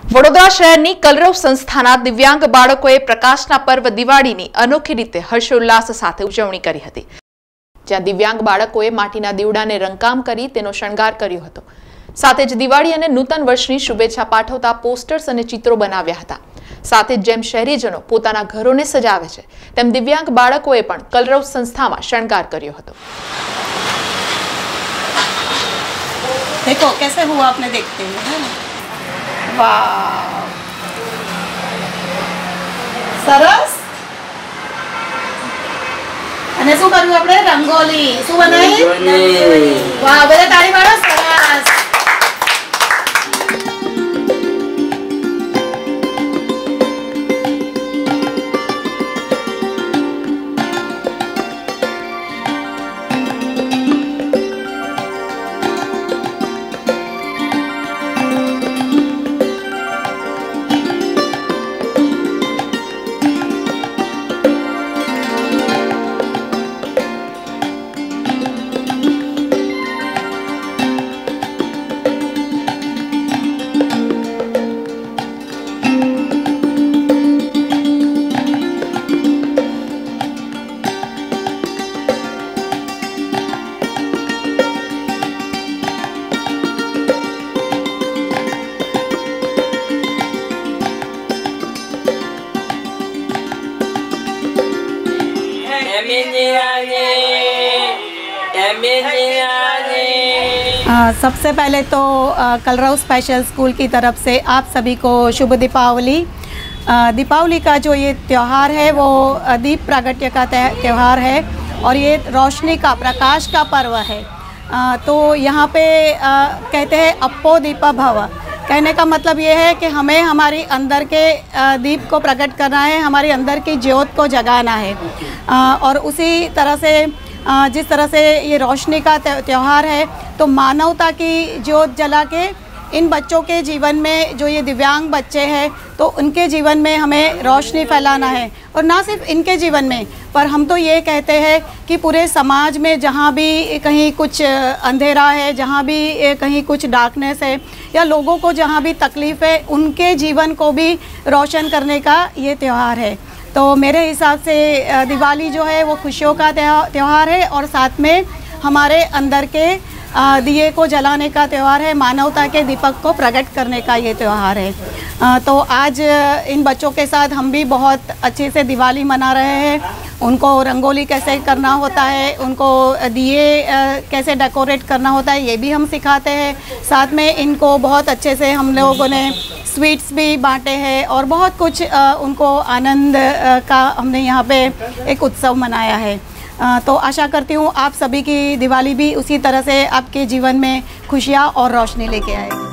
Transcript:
વડોદરા શહેરની કલરવ સંસ્થાના દિવ્યાંગ બાળકોએ પ્રકાશના પર્વ દિવાળીની અનોખી રીતે હર્ષોલ્લાસ સાથે ઉજવણી કરી હતી, જ્યાં દિવ્યાંગ બાળકોએ માટીના દીવડાને રંગકામ કરી તેનો શણગાર કર્યો હતો। સાથે જ દિવાળી અને નૂતન વર્ષની શુભેચ્છા પાઠવતા પોસ્ટર્સ અને ચિત્રો બનાવ્યા હતા। સાથે જ જેમ શહેરીજનો પોતાના ઘરોને સજાવે છે, તેમ દિવ્યાંગ બાળકોએ પણ કલરવ સંસ્થામાં શણગાર કર્યો હતો। देखो कैसे हुआ, आपने देखते हैं। वाह, सरस। અને શું કર્યું આપણે? રંગોલી। શું બનાવી? વાહ, બધા તાળી પાડો। સરસ। सबसे पहले तो कलरव स्पेशल स्कूल की तरफ से आप सभी को शुभ दीपावली। दीपावली का जो ये त्यौहार है वो दीप प्रागट्य का त्यौहार है और ये रोशनी का, प्रकाश का पर्व है। तो यहाँ पे कहते हैं अप्पो दीपा भव। कहने का मतलब ये है कि हमें हमारी अंदर के दीप को प्रकट करना है, हमारी अंदर की ज्योत को जगाना है। और उसी तरह से जिस तरह से ये रोशनी का त्यौहार है, तो मानवता की ज्योत जला के इन बच्चों के जीवन में, जो ये दिव्यांग बच्चे हैं, तो उनके जीवन में हमें रोशनी फैलाना है। और ना सिर्फ इनके जीवन में, पर हम तो ये कहते हैं कि पूरे समाज में जहाँ भी कहीं कुछ अंधेरा है, जहाँ भी कहीं कुछ डार्कनेस है, या लोगों को जहाँ भी तकलीफ़ है, उनके जीवन को भी रोशन करने का ये त्यौहार है। तो मेरे हिसाब से दिवाली जो है वो खुशियों का त्यौहार है और साथ में हमारे अंदर के दिए को जलाने का त्यौहार है, मानवता के दीपक को प्रकट करने का ये त्यौहार है। तो आज इन बच्चों के साथ हम भी बहुत अच्छे से दिवाली मना रहे हैं। उनको रंगोली कैसे करना होता है, उनको दिए कैसे डेकोरेट करना होता है, ये भी हम सिखाते हैं। साथ में इनको बहुत अच्छे से हम लोगों ने स्वीट्स भी बांटे हैं और बहुत कुछ उनको आनंद का हमने यहाँ पे एक उत्सव मनाया है। तो आशा करती हूँ आप सभी की दिवाली भी उसी तरह से आपके जीवन में खुशियाँ और रोशनी लेके आए।